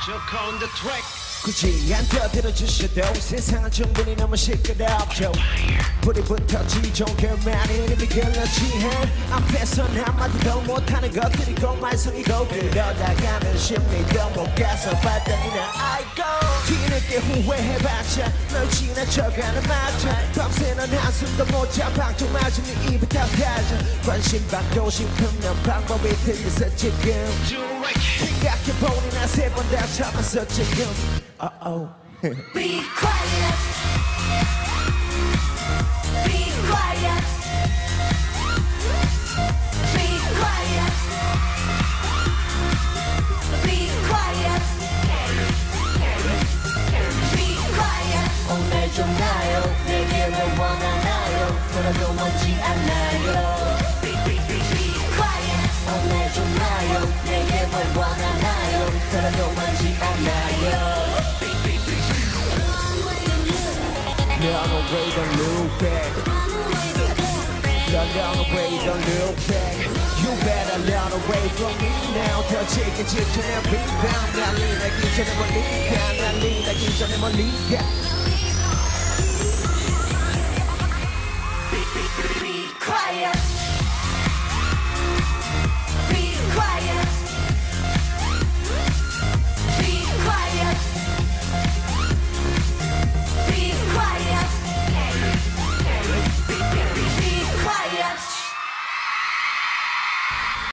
Joke on the track. 굳이 안 떠들어주셔도 세상은 충분히 너무 시끄럽죠. 뿌리부터 지종결만 이름이 글러지해 앞에선 한마디도 못하는 것들이 꼭 말썽이고 그러다가는 심리도 못 가서 발단이나 아이고 뒤늦게 후회해봤자 널 지나쳐가는 맞아 밤새는 한숨도 못 자 방송 맞은 네 입에 탓하자 관심 받고 싶으면 방법이 틀려서 지금 생각해보니 나 세 번 다 참았어 지금 Uh-oh. Be quiet. Be quiet. Be quiet. Be quiet. Be quiet. 오늘 좀 나요. 내게 뭘 원하나요? 뭐라도 뭔지 않나요? Be quiet. 오늘 좀 나요. 내게 뭘 원하나요? 뭐라도 뭔지 않나요? Run away, don't look back. Run away, don't look back. You better run away from me now. 더 지게 직전에 rebound. 난리 나기 전에 멀리 가. 난리 나기 전에 멀리 가.